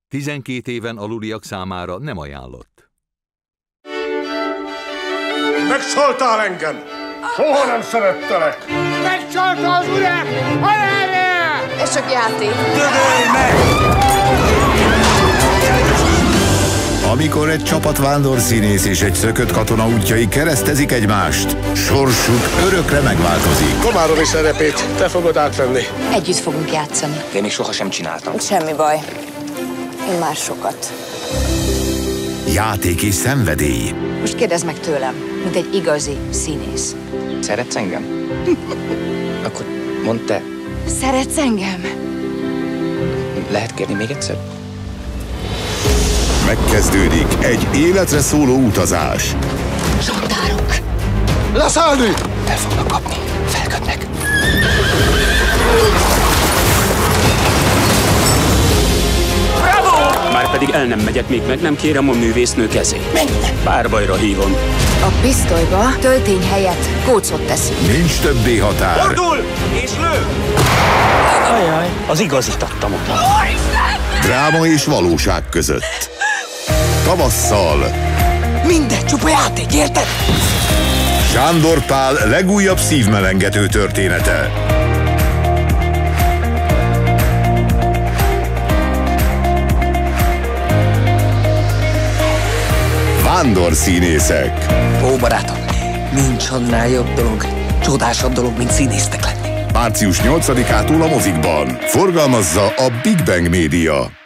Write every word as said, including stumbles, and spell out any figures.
tizenkét éven aluliak számára nem ajánlott. Megcsaltál engem! Soha nem szerettelek! Megcsalta az urat! Halálra! Ez csak játék. Dögölj meg! Amikor egy csapat vándorszínész és egy szökött katona útjai keresztezik egymást, sorsuk örökre megváltozik. Komárom is szerepét, te fogod átvenni. Együtt fogunk játszani. Én még sohasem csináltam. Semmi baj. Én már sokat. Játék és szenvedély. Most kérdezd meg tőlem, mint egy igazi színész. Szeretsz engem? Akkor mondd te. Szeretsz engem? Lehet kérni még egyszer? Megkezdődik egy életre szóló utazás. Zsandárok! Leszállni! El fognak kapni. Felkötnek. Márpedig el nem megyek, még meg nem kérem a művésznő kezét. Menj! Párbajra hívom. A pisztolyba töltény helyett kócot teszünk. Nincs többé határ. Fordul! És lő! Ajaj, az igazit adtam oda. Dráma és valóság között. Tavasszal Minden csupa játék, érted? Sándor Pál legújabb szívmelengető története. Vándorszínészek. Ó, barátom, nincs annál jobb dolog, csodásabb dolog, mint színésznek lenni. március nyolcadikától a mozikban. Forgalmazza a Big Bang Média.